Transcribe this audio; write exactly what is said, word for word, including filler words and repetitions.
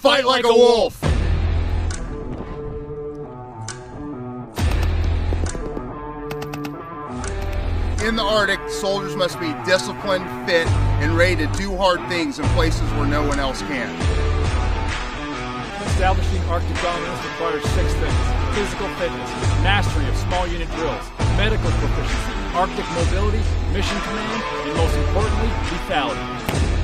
Fight like a wolf! In the Arctic, soldiers must be disciplined, fit, and ready to do hard things in places where no one else can. Establishing Arctic dominance requires six things: physical fitness, mastery of small unit drills, medical proficiency, Arctic mobility, mission command, and most importantly, lethality.